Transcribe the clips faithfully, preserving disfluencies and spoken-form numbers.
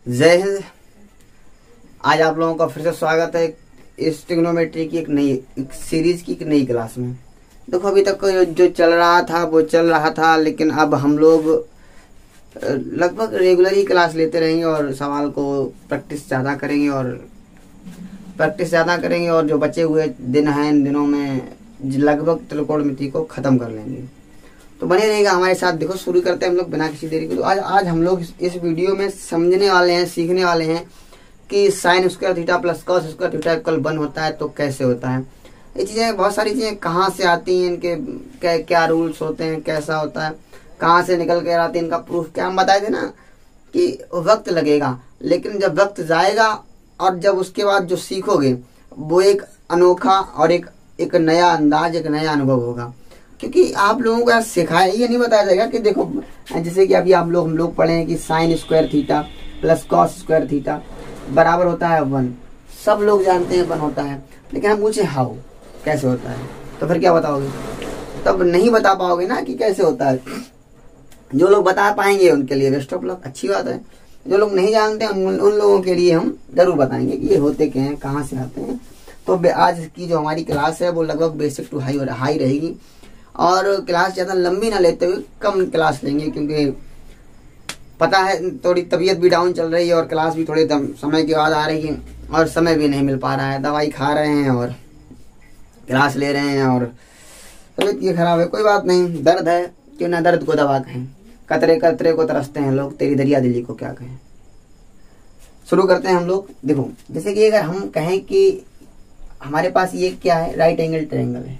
जय हिंद। आज आप लोगों का फिर से स्वागत है इस ट्रिग्नोमेट्री की एक नई एक सीरीज की एक नई क्लास में। देखो, अभी तक जो चल रहा था वो चल रहा था, लेकिन अब हम लोग लगभग रेगुलर ही क्लास लेते रहेंगे और सवाल को प्रैक्टिस ज़्यादा करेंगे और प्रैक्टिस ज़्यादा करेंगे और जो बचे हुए दिन हैं इन दिनों में लगभग त्रिकोणमिति को ख़त्म कर लेंगे। तो बने रहेगा हमारे साथ। देखो, शुरू करते हैं हम लोग बिना किसी देरी के। तो आज आज हम लोग इस वीडियो में समझने वाले हैं, सीखने वाले हैं कि sine square theta plus cos square theta equal one होता है तो कैसे होता है। ये चीज़ें, बहुत सारी चीज़ें कहाँ से आती हैं, इनके क्या क्या रूल्स होते हैं, कैसा होता है, कहाँ से निकल कर आते हैं, इनका प्रूफ क्या। हम बताए थे ना कि वक्त लगेगा, लेकिन जब वक्त जाएगा और जब उसके बाद जो सीखोगे वो एक अनोखा और एक एक नया अंदाज, एक नया अनुभव होगा। क्योंकि आप लोगों को यार सिखाया, ये नहीं बताया जाएगा कि देखो, जैसे कि अभी आप लोग हम लोग पढ़े हैं कि sine square theta plus cos square theta बराबर होता है वन। सब लोग जानते हैं वन होता है, लेकिन हम पूछे हाउ, कैसे होता है, तो फिर क्या बताओगे? तब नहीं बता पाओगे ना कि कैसे होता है। जो लोग बता पाएंगे उनके लिए बेस्ट ऑफ लक, अच्छी बात है। जो लोग नहीं जानते उन, उन लोगों के लिए हम जरूर बताएंगे कि ये होते क्या हैं, कहाँ से आते हैं। तो आज की जो हमारी क्लास है वो लगभग बेसिक टू हाई और हाई रहेगी, और क्लास ज़्यादा लंबी ना लेते हुए कम क्लास लेंगे, क्योंकि पता है थोड़ी तबीयत भी डाउन चल रही है और क्लास भी थोड़े समय के बाद आ रही है और समय भी नहीं मिल पा रहा है। दवाई खा रहे हैं और क्लास ले रहे हैं और तबीयत ये खराब है। कोई बात नहीं, दर्द है, क्यों ना दर्द को दवा कहें। कतरे कतरे को तरसते हैं लोग, तेरी दरिया दिली को क्या कहें। शुरू करते हैं हम लोग। देखो, जैसे कि अगर हम कहें कि हमारे पास ये क्या है, राइट एंगल ट्रायंगल है।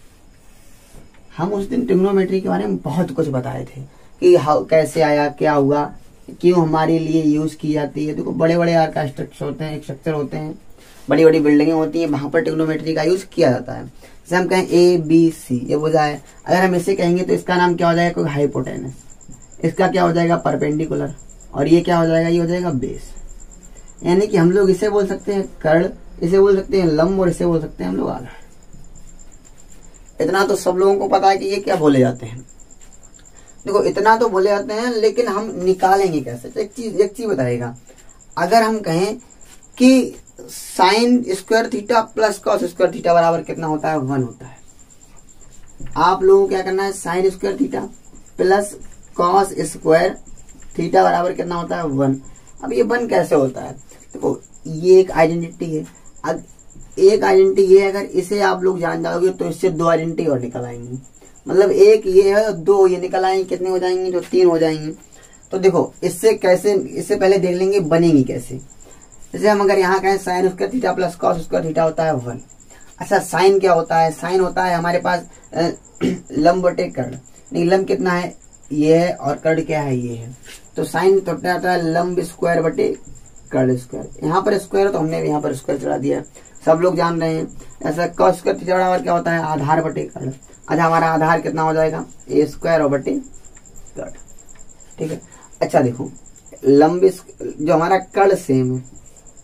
हम उस दिन ट्रिग्नोमेट्री के बारे में बहुत कुछ बताए थे कि हाउ कैसे आया, क्या हुआ, क्यों हमारे लिए यूज की जाती है। देखो, बड़े बड़े आर का स्ट्रक्चर होते हैं, स्ट्रक्चर होते हैं, बड़ी बड़ी बिल्डिंगें होती हैं, वहां पर ट्रिग्नोमेट्री का यूज किया जाता है। जैसे हम कहें ए बी सी, ये बुझा है। अगर हम इसे कहेंगे तो इसका नाम क्या हो जाएगा? कोई हाइपोटेनस। इसका क्या हो जाएगा? परपेंडिकुलर। और ये क्या हो जाएगा? ये हो जाएगा बेस। यानी कि हम लोग इसे बोल सकते हैं कर्ण, इसे बोल सकते हैं लंब, और इसे बोल सकते हैं हम लोग आधार। इतना तो सब लोगों को पता है कि ये क्या बोले जाते हैं। देखो, इतना तो बोले जाते हैं, लेकिन हम निकालेंगे कैसे? तो एक चीज एक चीज बताएगा। अगर हम कहें कि sine square theta plus cos square theta बराबर कितना होता है? वन होता है। आप लोगों को क्या करना है? Sine square theta plus cos square theta बराबर कितना होता है? वन। अब ये वन कैसे होता है? देखो, ये एक आइडेंटिटी है। अब एक आइडेंटिटी ये है, अगर इसे आप लोग जान जाओगे तो इससे दो आइडेंटिटी और निकल आएंगी। मतलब एक ये है, दो ये निकल आएंगे, कितने हो जाएंगे? तो तीन हो जाएंगे। तो देखो, इससे कैसे, इससे पहले देख लेंगे बनेंगी कैसे। जैसे हम अगर यहाँ कहें sine square theta plus cos square theta होता है वन। अच्छा, साइन क्या होता है? साइन होता है हमारे पास लंब बटे कर्ण। नहीं, लंब कितना है? ये है, और कर्ण क्या है? ये है। तो साइन तो होता है लंब स्क्वायर बटे कर्ण स्क्वायर। यहाँ पर स्क्वायर तो हमने यहाँ पर स्क्वायर चढ़ा दिया, सब लोग जान रहे हैं। ऐसा कॉस स्क्वायर थीटा बराबर क्या होता है? आधार बटे कर्ण। अच्छा, हमारा आधार कितना हो जाएगा? ए स्क्वायर और बटे कर्ण। ठीक है। अच्छा देखो, लंब जो हमारा कर्ण सेम है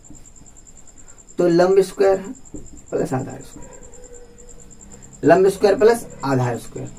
तो लंब स्क्वायर प्लस आधार स्क्वायर, लंब स्क्वायर प्लस आधार स्क्वायर।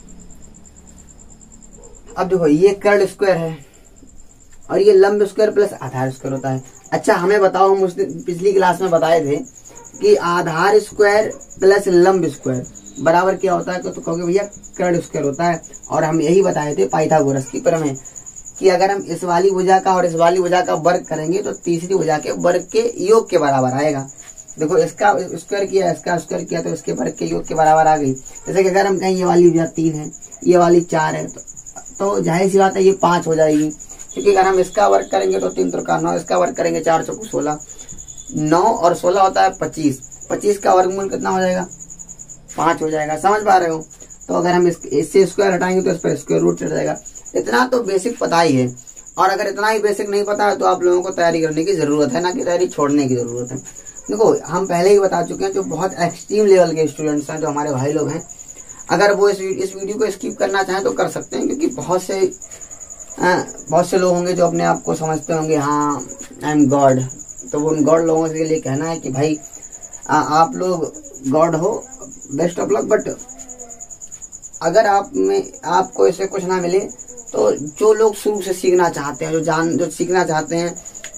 अब देखो, ये कर्ण स्क्वायर है और ये लंब स्क्वायर प्लस आधार स्क्वायर होता है। अच्छा, हमें बताओ, हम उस दिन पिछली क्लास में बताए थे कि आधार स्क्वायर प्लस लंब स्क्वायर बराबर क्या होता है? तो कहोगे भैया कर्ण स्क्वायर होता है। और हम यही बताए थे पाइथागोरस की प्रमेय कि अगर हम इस वाली भुजा का और इस वाली भुजा का वर्ग करेंगे तो तीसरी भुजा के वर्ग के योग के बराबर आएगा। देखो, इसका स्क्वायर किया, इसका स्क्वायर किया, तो इसके वर्ग के योग के बराबर आ गई। जैसे कि अगर हम कहें ये वाली भुजा तीन है, ये वाली चार है, तो, तो जाहिर सी बात है ये पांच हो जाएगी। क्योंकि अगर हम इसका वर्ग करेंगे तो तीन त्रिका नौ, इसका वर्ग करेंगे चार चौको सोलह, नौ और सोलह होता है पच्चीस। पच्चीस का वर्गमूल कितना हो जाएगा? पांच हो जाएगा। समझ पा रहे हो? तो अगर हम इस, इससे स्क्वायर हटाएंगे तो इस पर स्क्वायर रूट चढ़ जाएगा। इतना तो बेसिक पता ही है, और अगर इतना ही बेसिक नहीं पता है तो आप लोगों को तैयारी करने की जरूरत है, ना कि तैयारी छोड़ने की जरूरत है। देखो, हम पहले ही बता चुके हैं, जो बहुत एक्सट्रीम लेवल के स्टूडेंट्स हैं, जो हमारे भाई लोग हैं, अगर वो इस, इस वीडियो को स्किप करना चाहें तो कर सकते हैं। क्योंकि बहुत से आ, बहुत से लोग होंगे जो अपने आप को समझते होंगे हाँ आई एम गॉड। तो वो उन गॉड लोगों के लिए कहना है कि भाई आ, आप लोग गॉड हो, बेस्ट ऑफ लक। बट अगर आप में आपको इससे कुछ ना मिले तो जो लोग शुरू से सीखना चाहते हैं, जो जान जो सीखना चाहते हैं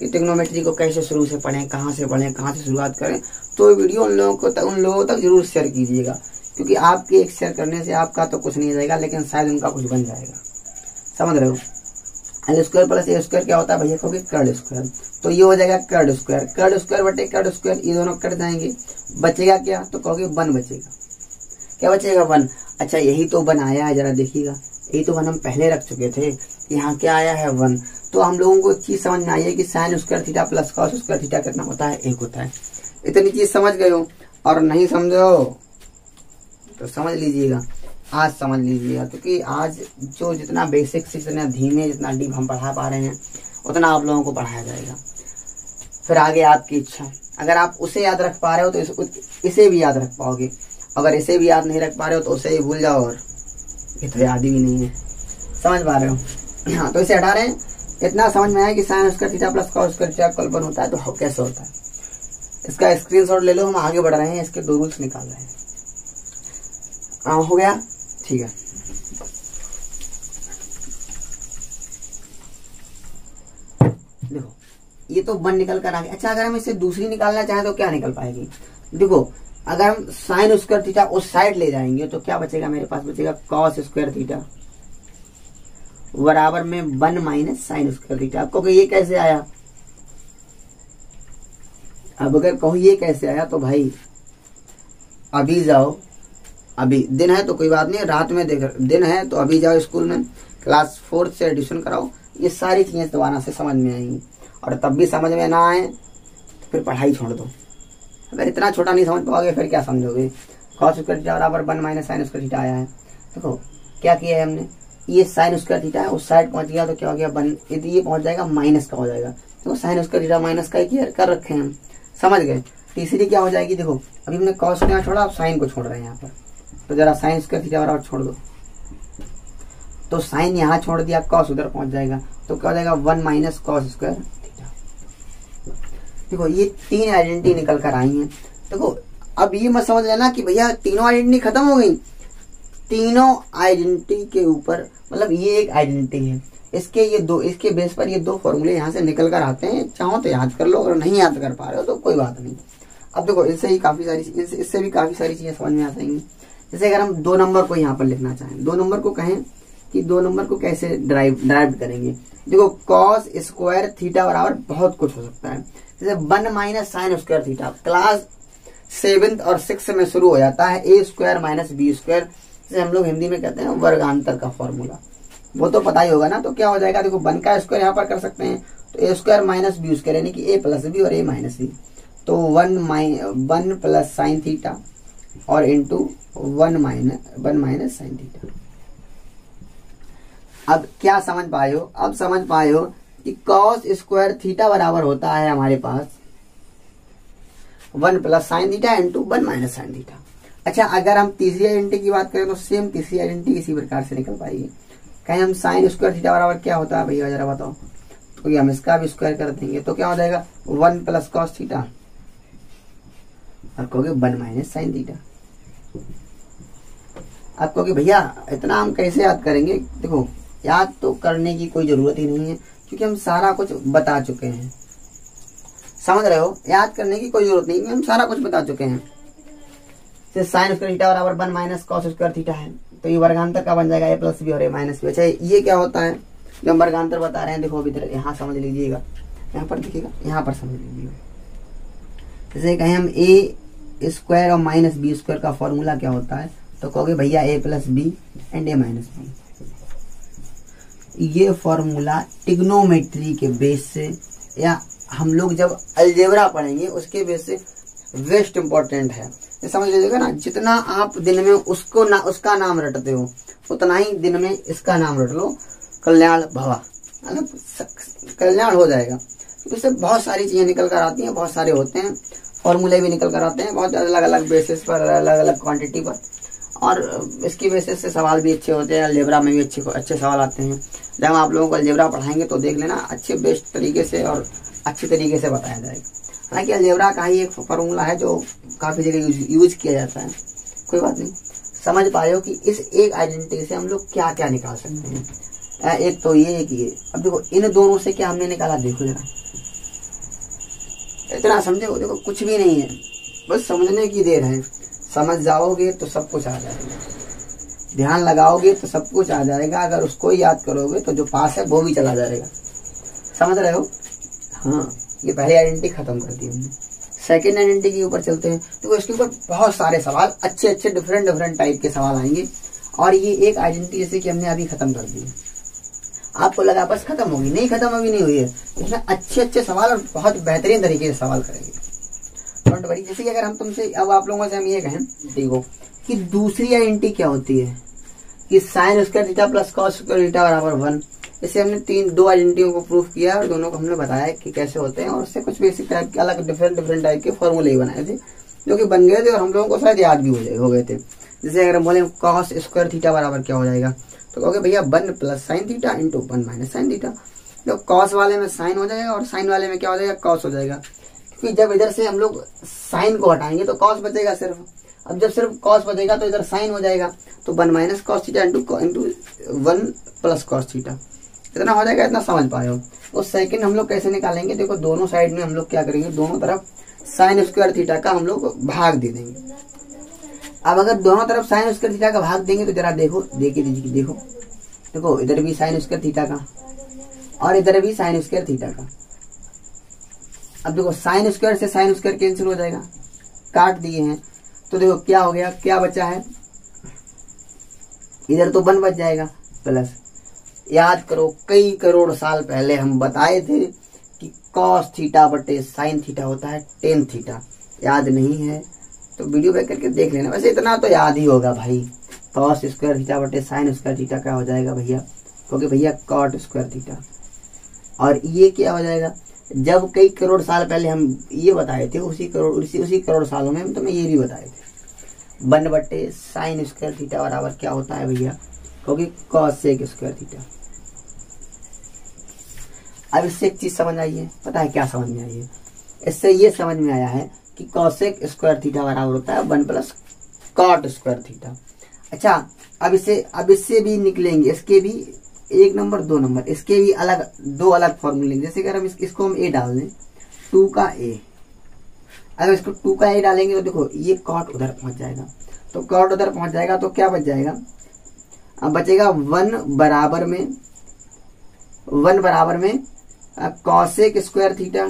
कि ट्रिग्नोमेट्री को कैसे शुरू से पढ़ें, कहाँ से पढ़ें, कहाँ से शुरुआत करें, तो वीडियो उन लोगों को तक उन लोगों तक जरूर शेयर कीजिएगा, क्योंकि आपके एक शेयर करने से आपका तो कुछ नहीं जाएगा, लेकिन शायद उनका कुछ बन जाएगा। समझ रहे हो? L square plus A square क्या होता है भैया? कहोगे कर्ड स्क्वायर, तो ये हो जाएगा कर्ड स्क्वायर, कर्ड स्क्वायर बटे कर्ड स्क्वायर, ये दोनों कट जाएंगे, बचेगा क्या? तो कहोगे वन बचेगा। क्या बचेगा? वन। अच्छा यही तो वन आया है, जरा देखिएगा, यही तो वन हम पहले रख चुके थे, यहाँ क्या आया है? वन। तो हम लोगों को चीज समझ में आई है कि sine square theta plus cos square theta कितना होता है? एक होता है। इतनी चीज समझ गए हो? और नहीं समझो तो समझ लीजिएगा, आज समझ लीजिएगा, क्योंकि आज जो जितना बेसिक से जितना धीमे जितना डीप हम पढ़ा पा रहे हैं उतना आप लोगों को पढ़ाया जाएगा। फिर आगे आपकी इच्छा, अगर आप उसे याद रख पा रहे हो तो इस, इसे भी याद रख पाओगे, अगर इसे भी याद नहीं रख पा रहे हो तो उसे ही भूल जाओ, और ये तो याद ही नहीं है। समझ पा रहे हो? हाँ, तो इसे हटा रहे हैं। इतना समझ में आया कि sine square theta plus cos square theta equal one होता है, तो कैसे होता है इसका स्क्रीनशॉट ले लो। हम आगे बढ़ रहे हैं, इसके दो रूल्स निकाल रहे हैं। आ, हो गया? ठीक है। देखो ये तो वन निकल कर आ गया। अच्छा अगर हम इसे दूसरी निकालना चाहें तो क्या निकल पाएगी? देखो अगर हम साइन स्क्वायर थीटा उस साइड ले जाएंगे तो क्या बचेगा? मेरे पास बचेगा कॉस स्क्वायर थीटा बराबर में one minus sine square theta. आपको ये कैसे आया? अब अगर कहो ये कैसे आया तो भाई अभी जाओ, अभी दिन है तो कोई बात नहीं, रात में देख, दिन है तो अभी जाओ स्कूल में, क्लास फोर्थ से एडिशन कराओ, ये सारी चीजें दोबारा से समझ में आएंगी। और तब भी समझ में ना आए तो फिर पढ़ाई छोड़ दो। अगर इतना छोटा नहीं समझ पाओगे फिर क्या समझोगे? कॉस स्क्वायर थीटा बराबर one minus sine square theta आया है। देखो क्या किया है हमने, ये साइन स्क्वायर थीटा है उस साइड पहुंच गया तो क्या हो गया? वन, यदि ये पहुंच जाएगा माइनस का हो जाएगा। देखो साइन स्क्वायर थीटा माइनस का ही कर रखे हैं हम, समझ गए? तीसरी क्या हो जाएगी? देखो अभी हमने कॉस को यहाँ छोड़ा, अब साइन को छोड़ रहे हैं यहाँ पर, तो जरा साइन स्क्वायर थीटा बराबर छोड़ दो, तो साइन यहाँ छोड़ दिया, कॉस उधर पहुंच जाएगा, तो क्या हो जाएगा? One minus cos square theta. देखो ये तीन आइडेंटिटी निकल कर आई हैं। देखो अब ये मत समझ लेना कि भैया तीनों आइडेंटिटी खत्म हो गई। तीनों आइडेंटिटी के ऊपर, मतलब ये एक आइडेंटिटी है, इसके ये दो, इसके बेस पर ये दो फॉर्मूले यहाँ से निकल कर आते हैं। चाहो तो याद कर लो, अगर नहीं याद कर पा रहे हो तो कोई बात नहीं। अब देखो इससे ही काफी सारी इससे, इससे भी काफी सारी चीजें समझ में आ जाएंगी। जैसे अगर हम दो नंबर को यहाँ पर लिखना चाहें, दो नंबर को कहें कि दो नंबर को कैसे ड्राइव ड्राइव करेंगे? देखो कॉस स्क्वायर थीटा बराबर बहुत कुछ हो सकता है, जैसे one minus sine square theta class seventh और सिक्स में शुरू हो जाता है, A square minus B square, जैसे हम लोग हिंदी में कहते हैं वर्गांतर का फॉर्मूला, वो तो पता ही होगा ना। तो क्या हो जाएगा? देखो वन का स्क्वायर यहाँ पर कर सकते हैं, तो A square minus B square यानी कि ए प्लस बी और ए माइनस बी, तो वन माइ वन प्लस साइन थीटा और into one minus one minus sine theta. अब क्या समझ पाए हो? अब समझ पाए हो कि कॉस स्क्वायर थीटा बराबर होता है हमारे पास one plus sine theta into one minus sine theta. अच्छा अगर हम तीसरी आइडेंटिटी की बात करें तो सेम तीसरी आइडेंटिटी इसी प्रकार से निकल पाएगी। कहीं हम साइन स्क्वायर थीटा बराबर क्या होता है भैया जरा बताओ? तो हम इसका भी स्क्वायर कर देंगे तो क्या हो जाएगा? वन प्लस कॉस थीटा और कहोगे वन माइनस साइन थीटा। आप कहोगे भैया इतना हम कैसे याद करेंगे? देखो याद तो करने की कोई जरूरत ही नहीं है, क्योंकि हम सारा कुछ बता चुके हैं। समझ रहे हो? याद करने की कोई जरूरत नहीं है, हम सारा कुछ बता चुके हैं। साइन स्क्वायर थीटा बराबर one minus cos square theta है, तो ये वर्गांतर का बन जाएगा ए प्लस बी और ए माइनस बी। अच्छा ये क्या होता है जो हम वर्गांतर बता रहे हैं? देखो अभी यहाँ समझ लीजिएगा, यहाँ पर देखिएगा, यहाँ पर समझ लीजिएगा। जैसे कहें हम ए स्क्वायर और माइनस बी स्क्वायर का फॉर्मूला क्या होता है, तो कहोगे भैया A plus B and A minus B. ये फॉर्मूला ट्रिग्नोमेट्री के बेस से, या हम लोग जब अलजेब्रा पढ़ेंगे उसके बेस से वेस्ट इंपॉर्टेंट है। ये समझ लीजिएगा ना, जितना आप दिन में उसको ना उसका नाम रटते हो उतना ही दिन में इसका नाम रट लो, कल्याण भवा, मतलब कल्याण हो जाएगा। इससे बहुत सारी चीजें निकल कर आती हैं, बहुत सारे होते हैं फॉर्मूले भी निकल कर आते हैं, बहुत अलग अलग बेसिस पर, अलग अलग क्वांटिटी पर, और इसकी बेसिस से सवाल भी अच्छे होते हैं। अलजेब्रा में भी अच्छे अच्छे सवाल आते हैं। जब आप लोगों को अलजेब्रा पढ़ाएंगे तो देख लेना अच्छे बेस्ट तरीके से और अच्छे तरीके से बताया जाएगा। हालांकि अलजेब्रा का ही एक फॉर्मूला है जो काफी जगह यूज, यूज किया जाता है, कोई बात नहीं। समझ पाए हो कि इस एक आइडेंटिटी से हम लोग क्या क्या निकाल सकते हैं? एक तो ये, एक ये। अब देखो इन दोनों से क्या हमने निकाला, देखो जरा इतना समझे, देखो कुछ भी नहीं है, बस समझने की देर है। समझ जाओगे तो सब कुछ आ जाएगा, ध्यान लगाओगे तो सब कुछ आ जाएगा। अगर उसको याद करोगे तो जो पास है वो भी चला जाएगा। समझ रहे हो? हाँ, ये पहली आइडेंटिटी खत्म कर दी हमने। सेकेंड आइडेंटिटी के ऊपर चलते हैं। देखो इसके ऊपर बहुत सारे सवाल, अच्छे अच्छे डिफरेंट डिफरेंट टाइप के सवाल आएंगे। और ये एक आइडेंटिटी जैसे कि हमने अभी खत्म कर दी, आपको लगा बस खत्म होगी, नहीं खत्म अभी नहीं हुई है। इसमें अच्छे अच्छे सवाल और बहुत बेहतरीन तरीके से सवाल करेंगे। Don't worry. जैसे कि अगर हम तुमसे, अब आप लोगों से हम ये कहें, देखो कि दूसरी आइडेंटिटी क्या होती है कि sine square theta plus cos square theta बराबर वन। इसे हमने तीन दो आइडेंटिटियों को प्रूफ किया और दोनों को हमने बताया कि कैसे होते हैं, और उससे कुछ बेसिक टाइप के अलग डिफरेंट डिफरेंट टाइप के फॉर्मूले बनाए थे जो कि बन गए थे और हम लोगों को शायद याद भी हो गए थे। जैसे अगर हम बोले कॉस स्क्वायर थीटा बराबर क्या हो जाएगा, तो कहोगे भैया one plus sine theta into one minus sine theta. तो कॉस वाले में साइन हो जाएगा और साइन वाले में क्या हो जाएगा, कॉस हो जाएगा। क्योंकि जब इधर से हम लोग साइन को हटाएंगे तो कॉस बचेगा सिर्फ। अब जब सिर्फ कॉस बचेगा तो इधर साइन हो जाएगा, तो one minus cos theta into into one plus cos theta, इतना हो जाएगा। इतना समझ पाए हो? तो सेकंड हम लोग कैसे निकालेंगे, देखो दोनों साइड में हम लोग क्या करेंगे, दोनों तरफ साइन स्क्वायर थीटा का हम लोग भाग दे देंगे। अब अगर दोनों तरफ साइन स्क्वायर थीटा का भाग देंगे तो जरा देखो, देखिए दीजिए, देखो देखो इधर भी साइन स्क्वायर थीटा का और इधर भी साइन स्क्वायर थीटा का। अब देखो साइन स्क्वायर से साइन स्क्वायर कैंसिल हो जाएगा, काट दिए हैं, तो देखो क्या हो गया, क्या बचा है, इधर तो वन बच जाएगा प्लस। याद करो कई करोड़ साल पहले हम बताए थे कि कॉस थीटा बटे साइन थीटा होता है टेन थीटा। याद नहीं है तो वीडियो बैक करके देख लेना। वैसे इतना तो याद ही होगा भाई, कॉस स्क्वायर थीटा बटे साइन स्क्वायर थीटा क्या हो जाएगा भैया, क्योंकि भैया कॉट स्क्वायर थीटा। और ये क्या हो जाएगा, जब कई करोड़ साल पहले हम ये बताए थे, उसी करोड़ उसी उसी करोड़ सालों में हम तुम्हें ये भी बताए थे, वन बटे साइन स्क्वायर थीटा बराबर क्या होता है भैया, क्योंकि कॉस सेक स्क्वायर थीटा। अब इससे एक चीज समझ आई है, पता है क्या समझ में आई है? इससे ये समझ में आया है कि कॉसेक स्क्वायर थीटा बराबर होता है one plus cot square theta. अच्छा, अब इसे अब इससे भी निकलेंगे, इसके भी एक नंबर दो नंबर, इसके भी अलग दो अलग फॉर्मूले। जैसे अगर हम इस, इसको हम ए डाल दें, टू का ए, अगर इसको टू का ए डालेंगे तो देखो ये कॉट उधर पहुंच जाएगा, तो कॉट उधर पहुंच जाएगा तो क्या बच जाएगा, अब बचेगा वन बराबर में वन बराबर में कॉसेक स्क्वायर थीटा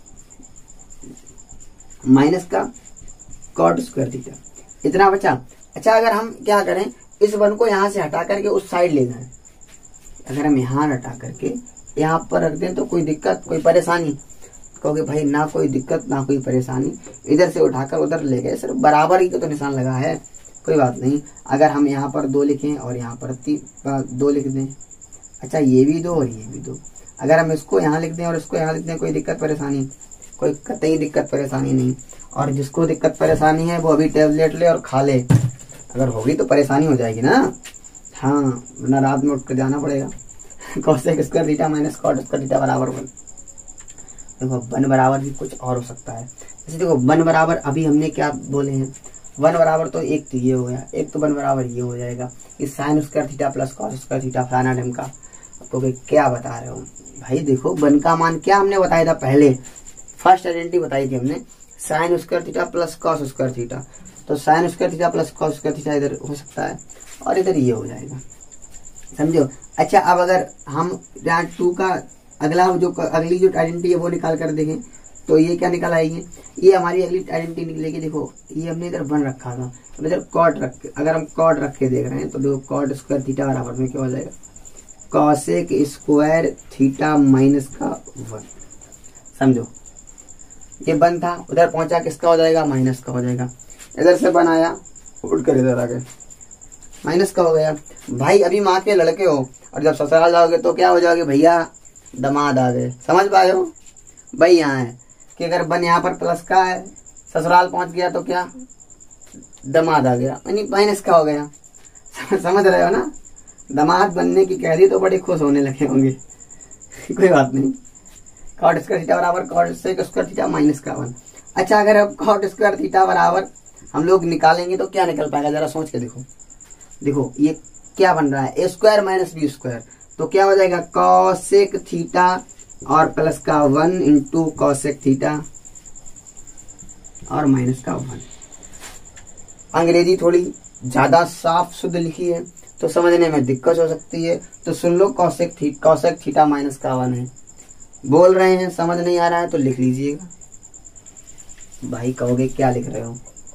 माइनस का कॉट स्क्वायर थीटा, इतना बचा। अच्छा, अगर हम क्या करें, इस वन को यहां से हटा करके उस साइड ले जाएं, अगर हम यहां हटा करके यहाँ पर रख दें तो कोई दिक्कत कोई परेशानी, क्योंकि भाई ना कोई दिक्कत ना कोई परेशानी, इधर से उठाकर उधर ले गए, सिर्फ बराबर ही तो, तो निशान लगा है, कोई बात नहीं। अगर हम यहाँ पर दो लिखें और यहाँ पर दो लिख दें, अच्छा ये भी दो और ये भी दो, अगर हम इसको यहाँ लिख दें और इसको यहाँ लिख दें, कोई दिक्कत परेशानी, कोई कतई दिक्कत परेशानी नहीं। और जिसको दिक्कत परेशानी है वो अभी टेबलेट ले और खा ले, अगर होगी तो परेशानी हो जाएगी ना, हाँ, वरना रात में उठ कर जाना पड़ेगा। Cosec square theta minus cot square theta बराबर वन। देखो वन बराबर भी कुछ और हो सकता है, जैसे देखो वन बराबर अभी हमने क्या बोले हैं, वन बराबर तो एक तो ये हो गया, एक तो वन बराबर ये हो जाएगा कि sine square theta plus cos square theta फलाना ढंग का। तो क्या बता रहे हो भाई, देखो वन का मान क्या हमने बताया था पहले, फर्स्ट आइडेंटिटी बताई थी हमने, sine square theta plus cos square theta, तो sine square theta plus cos square theta इधर हो सकता है और इधर ये हो जाएगा, समझो। अच्छा, अब अगर हम यहाँ टू का अगला जो अगली जो आइडेंटिटी है वो निकाल कर देखें तो ये क्या निकाल आएगी, ये हमारी अगली आइडेंटिटी निकलेगी। देखो ये हमने इधर वन रखा था, तो इधर कॉट रख, अगर हम कॉट रख के देख रहे हैं तो देखो कॉट स्क्वायर थीटा बराबर में क्या हो जाएगा, कॉसेक स्क्वायर थीटा माइनस का वन, समझो। ये वन था, उधर पहुंचा किसका हो जाएगा, माइनस का हो जाएगा। इधर से वन आया, उठ कर इधर आ गए, माइनस का हो गया। भाई अभी माँ के लड़के हो और जब ससुराल जाओगे तो क्या हो जाओगे, भैया दामाद आ गए, समझ पाए हो भाई। यहाँ है कि अगर वन यहाँ पर प्लस का है, ससुराल पहुंच गया तो क्या दामाद आ गया, यानी माइनस का हो गया, समझ रहे हो ना। दामाद बनने की कह दी तो बड़े खुश होने लगे होंगे, कोई बात नहीं। कॉट स्क्वायर थीटा बराबर cosec square theta minus का वन। अच्छा, अगर अब कॉट स्क्वायर थीटा बराबर हम लोग निकालेंगे तो क्या निकल पाएगा, जरा सोच के देखो। देखो ये क्या बन रहा है, A square minus B square, तो क्या हो जाएगा, कॉसेक थीटा और प्लस का वन इंटू कॉसेक थीटा और माइनस का वन। अंग्रेजी थोड़ी ज्यादा साफ शुद्ध लिखी है तो समझने में दिक्कत हो सकती है, तो सुन लो कॉसेक थी कॉसेक थीटा माइनस का वन है। बोल रहे हैं समझ नहीं आ रहा है तो लिख लीजिएगा। भाई कहोगे क्या लिख रहे हो,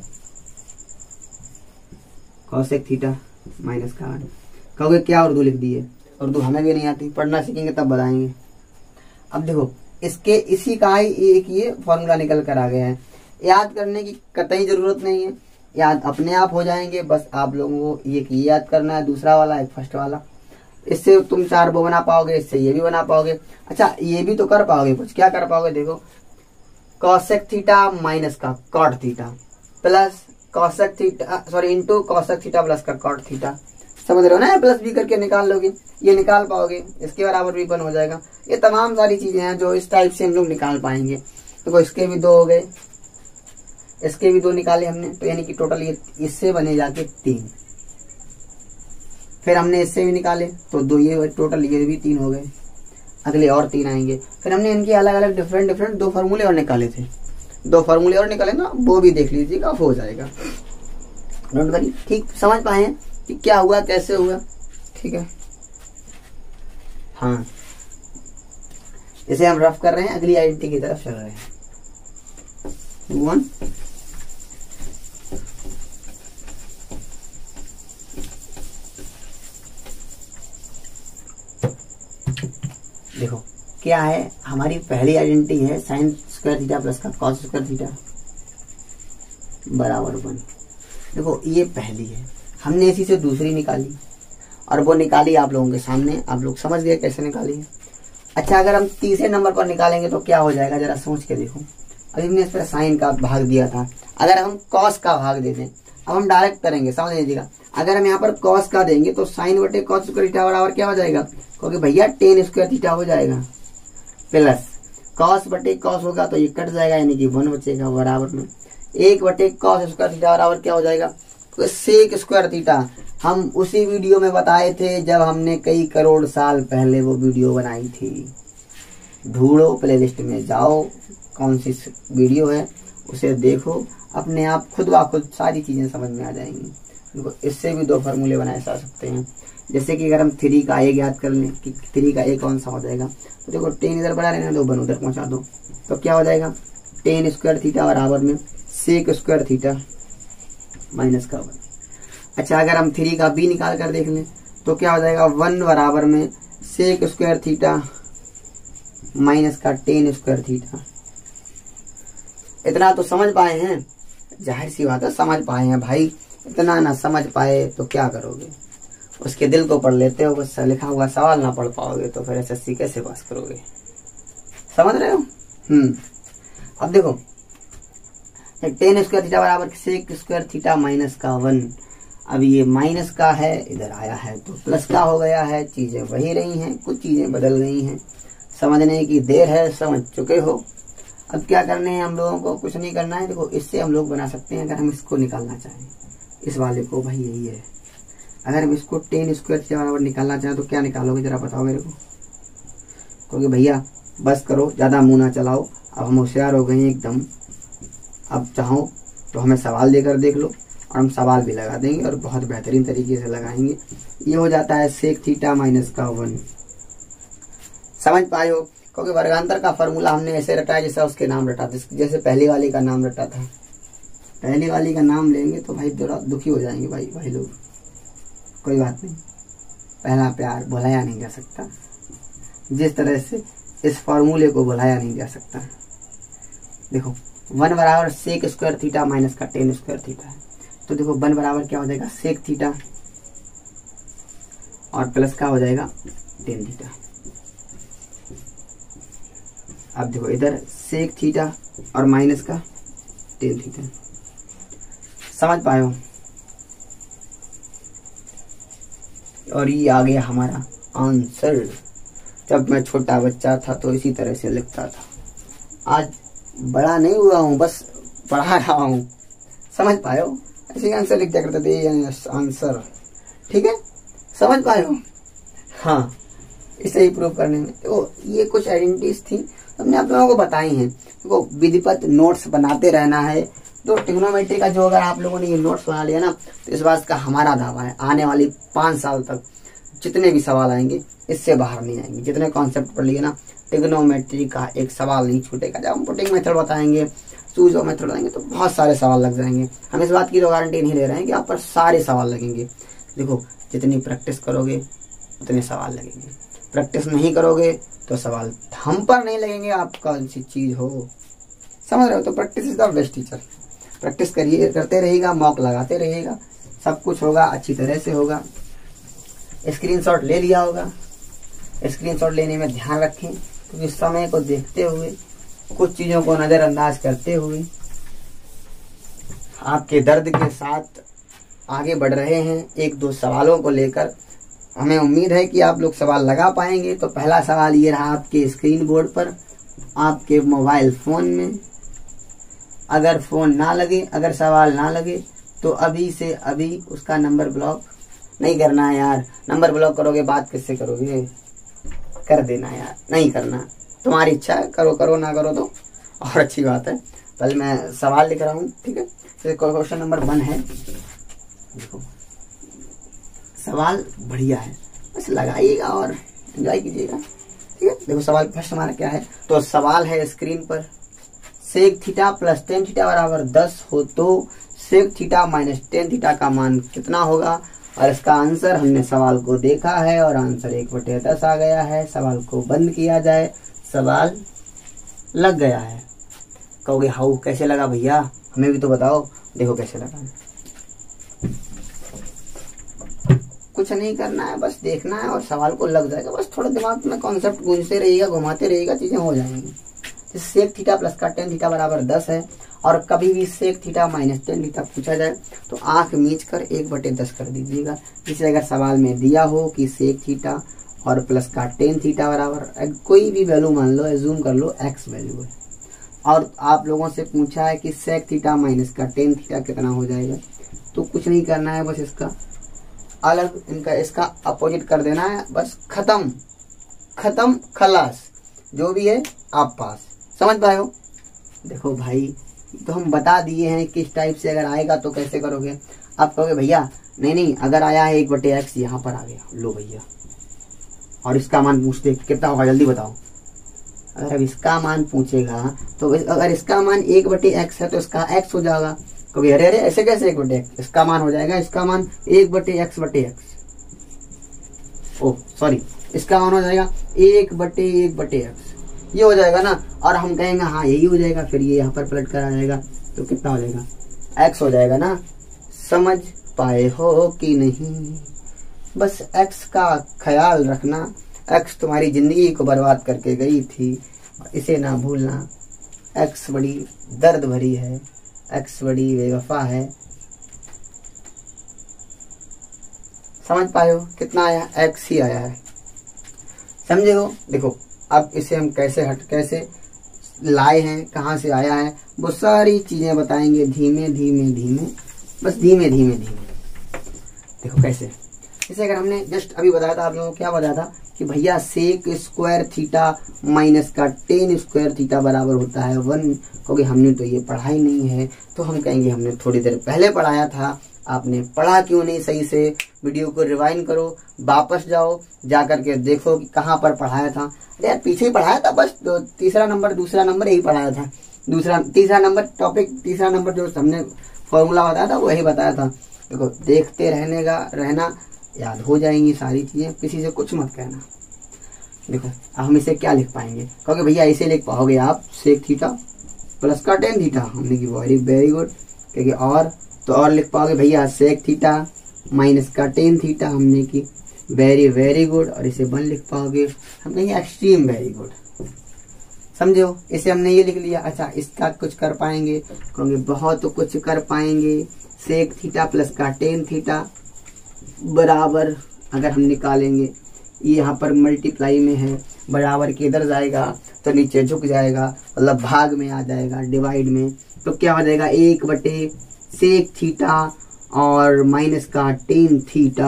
कॉसेक थीटा माइनस का वन, कहोगे क्या उर्दू लिख दी है। उर्दू हमें भी नहीं आती, पढ़ना सीखेंगे तब बताएंगे। अब देखो इसके इसी का ही एक ये फॉर्मूला निकल कर आ गया है, याद करने की कतई जरूरत नहीं है, याद अपने आप हो जाएंगे। बस आप लोगों को एक ये याद करना है, दूसरा वाला एक फर्स्ट वाला। इससे तुम चार वो बना पाओगे, इससे ये भी बना पाओगे। अच्छा ये भी तो कर पाओगे कुछ, क्या कर पाओगे देखो, कॉसेक थीटा माइनस का cot theta plus cosec theta sorry into cosec theta plus का कॉट थीटा, समझ रहे हो ना। प्लस बी करके निकाल लोगे, ये निकाल पाओगे, इसके बराबर भी वन हो जाएगा। ये तमाम सारी चीजें हैं जो इस टाइप से हम लोग निकाल पाएंगे। तो इसके भी दो हो गए, इसके भी दो निकाले हमने, तो यानी कि टोटल ये इससे बने जाके तीन। फिर हमने इससे भी निकाले तो दो, ये टोटल ये भी तीन हो गए, अगले और तीन आएंगे। फिर हमने इनके अलग अलग डिफरेंट डिफरेंट दो फार्मूले और निकाले थे, दो फार्मूले और निकाले ना, वो भी देख लीजिएगा, हो जाएगा। नोट करिए, ठीक समझ पाए कि क्या हुआ कैसे हुआ, ठीक है। हाँ इसे हम रफ कर रहे हैं, अगली आइडेंटिटी की तरफ चल रहे हैं। वन देखो क्या है, हमारी पहली आइडेंटिटी है साइन स्क्वायर थीटा प्लस का कॉस स्क्वायर थीटा बराबर वन। देखो ये पहली है, हमने इसी से दूसरी निकाली और वो निकाली आप लोगों के सामने, आप लोग समझ गए कैसे निकाली है। अच्छा अगर हम तीसरे नंबर पर निकालेंगे तो क्या हो जाएगा, जरा सोच के देखो। अभी हमने इस पर साइन का भाग दिया था, अगर हम कॉस का भाग दे दें, अब हम डायरेक्ट करेंगे, समझ लीजिएगा। अगर हम यहाँ पर कॉस का देंगे तो साइन बटे कॉस स्क्वायर थीटा बराबर क्या हो जाएगा, क्योंकि भैया टेन स्क्वायर थीटा हो जाएगा, प्लस कॉस बटे कॉस होगा तो ये कट जाएगा, यानी कि वन बचेगा बराबर में एक बटे कॉस स्क्वायर थीटा बराबर क्या हो जाएगा, सेक स्क्वायर थीटा। हम उसी वीडियो में बताए थे जब हमने कई करोड़ साल पहले वो वीडियो बनाई थी, ढूंढो प्लेलिस्ट में जाओ कौन सी वीडियो है, उसे देखो, अपने आप खुद ब खुद सारी चीजें समझ में आ जाएंगी। देखो इससे भी दो फार्मूले बनाए जा सकते हैं, जैसे कि अगर हम थ्री का ए याद कर लें कि थ्री का ए कौन सा हो जाएगा, तो देखो टेन इधर बढ़ा लेना, दो वन उधर पहुंचा दो, तो क्या हो जाएगा टेन स्क्वायर थीटा बराबर में सेक स्क्वायर थीटा माइनस का वन। अच्छा अगर हम थ्री का बी निकाल कर देख लें तो क्या हो जाएगा, वन बराबर में सेक स्क्वायर थीटा माइनस का टेन स्क्वायर थीटा। इतना तो समझ पाए हैं, जाहिर सी बात है समझ पाए हैं भाई। इतना ना समझ पाए तो क्या करोगे, उसके दिल को पढ़ लेते हो, बस लिखा हुआ सवाल ना पढ़ पाओगे तो फिर एसएससी कैसे पास करोगे, समझ रहे हो। हम्म अब देखो टेन स्क्वायर थीटा बराबर सेक स्क्वायर थीटा माइनस का वन। अब ये माइनस का है, इधर आया है तो प्लस का हो गया है, चीजें वही रही हैं, कुछ चीजें बदल गई हैं, समझने की देर है, समझ चुके हो। अब क्या करने हैं हम लोगों को, कुछ नहीं करना है। देखो इससे हम लोग बना सकते हैं, अगर हम इसको निकालना चाहें, इस वाले को, भाई यही है, अगर हम इसको टेन स्क्वायर थीटा बराबर निकालना चाहें तो क्या निकालोगे जरा बताओ मेरे को, क्योंकि भैया बस करो, ज्यादा मुंह ना चलाओ, अब हम होशियार हो गए हैं एकदम। अब चाहो तो हमें सवाल देकर देख लो, और हम सवाल भी लगा देंगे और बहुत बेहतरीन तरीके से लगाएंगे। ये हो जाता है सेक थीटा माइनस का वन, समझ पाए हो, क्योंकि वर्गांतर का फॉर्मूला हमने ऐसे रटा है जैसे उसके नाम रटा था, जैसे पहली वाली का नाम रटा था। पहली वाली का नाम लेंगे तो भाई थोड़ा दुखी हो जाएंगे भाई भाई लोग, कोई बात नहीं, पहला प्यार भुलाया नहीं जा सकता, जिस तरह से इस फॉर्मूले को भुलाया नहीं जा सकता। देखो वन बराबर सेक स्क्वायर थीटा माइनस का टेन स्क्वायर थीटा है, तो देखो वन बराबर क्या हो जाएगा सेक थीटा और प्लस का हो जाएगा टेन थीटा। अब देखो इधर सेक थीटा और माइनस का टेन थीटा, समझ पाए हो। और ये आ गया हमारा आंसर। जब मैं छोटा बच्चा था तो इसी तरह से लिखता था, आज बड़ा नहीं हुआ हूं, बस पढ़ा रहा हूं, समझ पाए हो, ऐसे आंसर लिख दिया करते थे आंसर, ठीक है, समझ पाए हो। हाँ इसे ही प्रूव करने में तो ये कुछ आइडेंटिटीज थी, हमने आप लोगों को बताई हैं। देखो विधिवत नोट्स बनाते रहना है। तो ट्रिग्नोमेट्री का जो अगर आप लोगों ने ये नोट्स बना लिया ना, तो इस बात का हमारा दावा है आने वाली पाँच साल तक जितने भी सवाल आएंगे इससे बाहर नहीं आएंगे। जितने कॉन्सेप्ट पढ़ लिए ना, ट्रिग्नोमेट्री का एक सवाल नहीं छूटेगा। जब हम पुटिंग मेथड बताएंगे, चूज और मेथड बताएंगे, तो बहुत सारे सवाल लग जाएंगे। हम इस बात की तो गारंटी नहीं ले रहे हैं कि आप पर सारे सवाल लगेंगे। देखो जितनी प्रैक्टिस करोगे उतने सवाल लगेंगे, प्रैक्टिस नहीं करोगे तो सवाल हम पर नहीं लगेंगे। आप कौन सी चीज हो, समझ रहे हो? तो practice is the best teacher. Practice करिए, करते रहिएगा, मॉक लगाते रहिएगा, सब कुछ होगा, अच्छी तरह से होगा। स्क्रीनशॉट ले लिया होगा, स्क्रीनशॉट लेने में ध्यान रखें, क्योंकि समय को देखते हुए, कुछ चीजों को नजरअंदाज करते हुए आपके दर्द के साथ आगे बढ़ रहे हैं एक दो सवालों को लेकर। हमें उम्मीद है कि आप लोग सवाल लगा पाएंगे। तो पहला सवाल ये रहा आपके स्क्रीन बोर्ड पर, आपके मोबाइल फोन में। अगर फोन ना लगे, अगर सवाल ना लगे, तो अभी से अभी उसका नंबर ब्लॉक नहीं करना है यार। नंबर ब्लॉक करोगे बात किससे करोगे? कर देना यार, नहीं करना, तुम्हारी इच्छा है, करो करो ना करो तो और अच्छी बात है। पहले मैं सवाल लिख रहा हूँ, ठीक है? क्वेश्चन नंबर वन है, देखो सवाल बढ़िया है, बस लगाइएगा और एंजॉय कीजिएगा, ठीक है? देखो सवाल फर्स्ट हमारा क्या है। तो सवाल है स्क्रीन पर, sec theta plus tan theta बराबर दस हो तो sec theta minus tan theta का मान कितना होगा? और इसका आंसर, हमने सवाल को देखा है और आंसर एक बटे दस आ गया है। सवाल को बंद किया जाए, सवाल लग गया है। कहोगे हाउ, कैसे लगा भैया, हमें भी तो बताओ। देखो कैसे लगा, कुछ नहीं करना है, बस देखना है और सवाल को लग जाएगा। बस थोड़ा दिमाग में कॉन्सेप्ट गूंजते रहिएगा, घुमाते रहिएगा, चीजें हो जाएंगी। सेक थीटा प्लस का टेन थीटा बराबर दस है, और कभी भी sec theta minus tan theta पूछा जाए तो आंख मीच कर एक बटे दस कर दीजिएगा। जिसे अगर सवाल में दिया हो कि सेक थीटा और प्लस का टेन थीटा बराबर कोई भी वैल्यू मान लो, एज्यूम कर लो एक्स वैल्यू है, और आप लोगों से पूछा है कि सेक थीटा माइनस का टेन थीटा कितना हो जाएगा, तो कुछ नहीं करना है, बस इसका अलग, इनका इसका अपोजिट कर देना है। बस खत्म खत्म खलास, जो भी है आप पास। समझ पाए हो? देखो भाई, तो हम बता दिए हैं किस टाइप से अगर आएगा तो कैसे करोगे। आप कहोगे भैया नहीं नहीं, अगर आया है एक बटे एक्स यहाँ पर आ गया, लो भैया, और इसका मान पूछते कितना होगा, जल्दी बताओ। अगर अब इसका मान पूछेगा तो अगर इसका मान एक बटे एक्स है तो इसका एक्स हो जाएगा। कभी अरे अरे ऐसे कैसे एक बटे एक्स, इसका मान हो जाएगा, इसका मान एक बटे एक्स बटे एक्स, ओ सॉरी, इसका मान हो जाएगा एक बटे एक बटे एक्स, ये हो जाएगा ना। और हम कहेंगे हाँ यही हो जाएगा, फिर ये यहाँ पर पलट कर आ जाएगा तो कितना हो जाएगा, एक्स हो जाएगा ना। समझ पाए हो कि नहीं? बस एक्स का ख्याल रखना। एक्स तुम्हारी जिंदगी को बर्बाद करके गई थी, इसे ना भूलना। एक्स बड़ी दर्द भरी है, एक्स बड़ी बेवफा है। समझ पाए हो? कितना आया, एक्स ही आया है, समझे हो? देखो अब इसे हम कैसे हट कैसे लाए हैं, कहाँ से आया है, वो सारी चीजें बताएंगे धीमे धीमे धीमे, बस धीमे धीमे धीमे। देखो कैसे, जैसे अगर हमने जस्ट अभी बताया था, आप लोगों को क्या बताया था कि भैया सेक स्क्वायर थीटा माइनस का टेन स्क्वायर थीटा बराबर होता है वन। क्योंकि हमने तो ये पढ़ा ही नहीं है, तो हम कहेंगे हमने थोड़ी देर पहले पढ़ाया था, आपने पढ़ा क्यों नहीं सही से? वीडियो को रिवाइंड करो, वापस जाओ, जाकर के देखो कि कहाँ पर पढ़ाया था। अरे यार पीछे ही पढ़ाया था, बस तीसरा नंबर दूसरा नंबर यही पढ़ाया था। दूसरा तीसरा नंबर टॉपिक, तीसरा नंबर जो हमने फॉर्मूला बताया था वही बताया था। देखो देखते रहने का रहना, याद हो जाएंगी सारी चीजें, किसी से कुछ मत कहना। देखो अब हम इसे क्या लिख पाएंगे? क्योंकि भैया इसे लिख पाओगे आप सेक थीटा प्लस का टेन थीटा, हमने की वेरी वेरी गुड। क्योंकि और तो और लिख पाओगे भैया सेक थीटा माइनस का टेन थीटा, हमने की वेरी वेरी गुड। और इसे वन लिख पाओगे, हमने ये एक्सट्रीम वेरी गुड। समझे हो? इसे हमने ये लिख लिया। अच्छा इसका कुछ कर पाएंगे? क्योंकि बहुत कुछ कर पाएंगे। सेक थीटा प्लस का टेन थीटा बराबर अगर हम निकालेंगे, ये यहाँ पर मल्टीप्लाई में है, बराबर के इधर जाएगा तो नीचे झुक जाएगा, मतलब भाग में आ जाएगा, डिवाइड में। तो क्या हो जाएगा, एक बटे सेक थीटा और माइनस का टेन थीटा।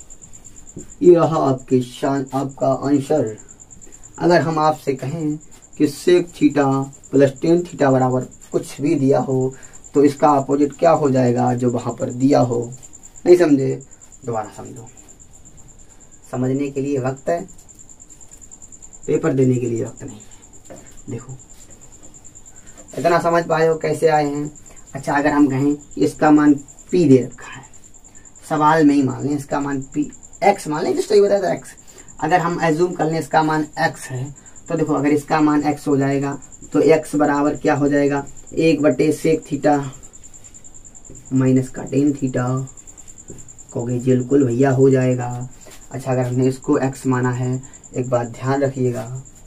ये रहा आपके शान आपका आंसर। अगर हम आपसे कहें कि sec theta plus tan theta बराबर कुछ भी दिया हो तो इसका अपोजिट क्या हो जाएगा जो वहां पर दिया हो। नहीं समझे? दोबारा समझो। समझने के लिए वक्त है, पेपर देने के लिए वक्त नहीं। देखो इतना समझ पाए हो कैसे आए हैं। अच्छा, अगर हम कहें इसका मान पी दे रखा है, सवाल में ही मान लें इसका मान पी एक्स मान लें, जिस तो बताया था एक्स। अगर हम एज्यूम कर लें इसका मान एक्स है तो देखो अगर इसका मान एक्स हो जाएगा तो एक्स बराबर क्या हो जाएगा, एक बटे सेक थीटा माइनस का टेन थीटा कहोगे बिल्कुल भैया हो जाएगा। अच्छा, अगर हमने इसको एक्स माना है, एक बात ध्यान रखिएगा,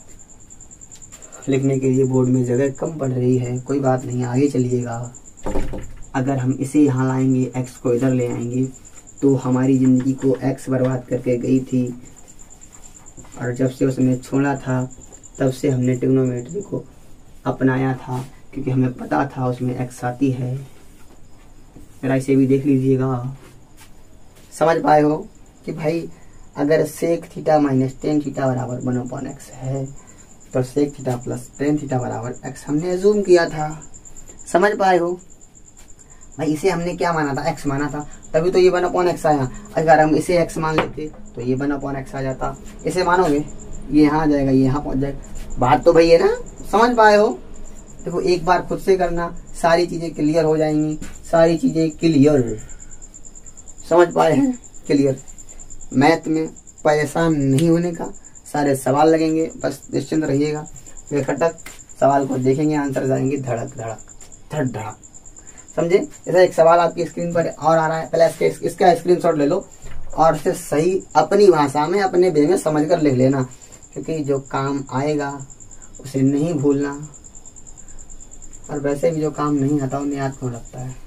लिखने के लिए बोर्ड में जगह कम पड़ रही है, कोई बात नहीं, आगे चलिएगा। अगर हम इसे यहाँ लाएंगे, एक्स को इधर ले आएंगे तो हमारी जिंदगी को एक्स बर्बाद करके गई थी, और जब से उसने छोड़ा था तब से हमने ट्रिग्नोमेट्री को अपनाया था, क्योंकि हमें पता था उसमें एक्स आती है। जरा इसे भी देख लीजिएगा। समझ पाए हो कि भाई अगर sec theta minus tan theta बराबर वन अपॉन एक्स है तो sec theta plus tan theta बराबर एक्स हमने एज्यूम किया था। समझ पाए हो भाई? इसे हमने क्या माना था, एक्स माना था, तभी तो ये वन अपॉन एक्स आया। अगर हम इसे एक्स मान लेते तो ये वन अपॉन एक्स आ जाता। इसे मानोगे ये यहाँ आ जाएगा, ये यहाँ पहुंच जाएगा। बात तो भाई है ना? समझ पाए हो? देखो एक बार खुद से करना, सारी चीजें क्लियर हो जाएंगी, सारी चीजें क्लियर। समझ पाए हैं? क्लियर। मैथ में परेशान नहीं होने का, सारे सवाल लगेंगे, बस निश्चिंत रहिएगा। बेखटक सवाल को देखेंगे, आंसर जाएंगे धड़क धड़क धड़ धड़क। समझे? जैसा एक सवाल आपकी स्क्रीन पर और आ रहा है, पहले इसके इसका स्क्रीनशॉट ले लो और इसे सही अपनी भाषा में अपने वे में समझ कर लिख लेना, क्योंकि जो काम आएगा उसे नहीं भूलना, और वैसे भी जो काम नहीं आता उन्हें याद क्यों रखता है।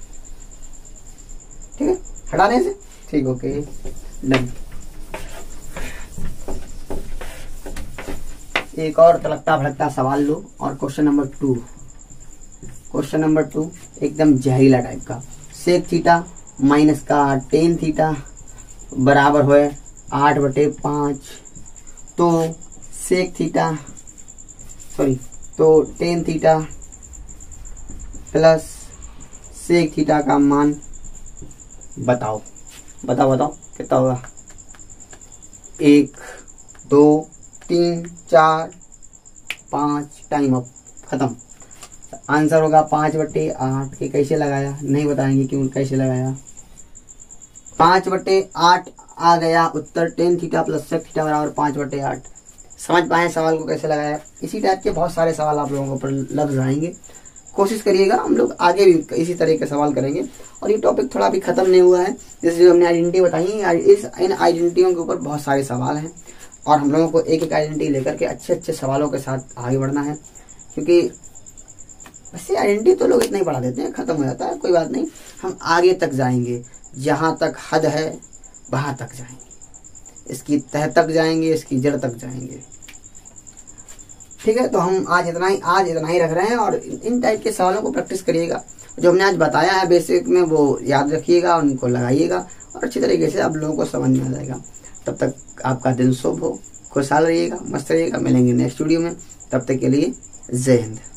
ठीक है, हटाने से ठीक। Okay done. एक और तड़कता भड़कता सवाल लो, और question number two question number two एकदम जहरीला टाइप का। सेक थीटा माइनस का टेन थीटा बराबर हुए आठ बटे पाँच, तो सेक थीटा सॉरी तो tan theta plus sec theta का मान बताओ बताओ बताओ कितना होगा। एक दो तीन चार पाँच, टाइम अप, खत्म। आंसर होगा पाँच बटे आठ। के कैसे लगाया नहीं बताएंगे क्यों कैसे लगाया। पाँच बटे आठ आ गया उत्तर। Tan theta plus sec theta बराबर पाँच बटे आठ। समझ पाए सवाल को कैसे लगाया। इसी टाइप के बहुत सारे सवाल आप लोगों पर लग जाएंगे, कोशिश करिएगा। हम लोग आगे भी इसी तरह के सवाल करेंगे। और ये टॉपिक थोड़ा भी खत्म नहीं हुआ है, जैसे जो हमने आइडेंटिटी बताई, इस इन आइडेंटिटियों के ऊपर बहुत सारे सवाल हैं, और हम लोगों को एक एक आइडेंटिटी लेकर के अच्छे अच्छे सवालों के साथ आगे बढ़ना है, क्योंकि वैसे आइडेंटिटी तो लोग इतना ही पढ़ा देते हैं, खत्म हो जाता है, कोई बात नहीं। हम आगे तक जाएंगे, जहां तक हद है वहां तक जाएंगे, इसकी तह तक जाएंगे, इसकी जड़ तक जाएंगे। ठीक है, तो हम आज इतना ही आज इतना ही रख रहे हैं, और इन टाइप के सवालों को प्रैक्टिस करिएगा। जो हमने आज बताया है बेसिक में वो याद रखिएगा, उनको लगाइएगा, और अच्छी तरीके से आप लोगों को समझ में आ जाएगा। तब तक आपका दिन शुभ हो, खुशहाल रहिएगा, मस्त रहिएगा। मिलेंगे नेक्स्ट वीडियो में, तब तक के लिए जय हिंद।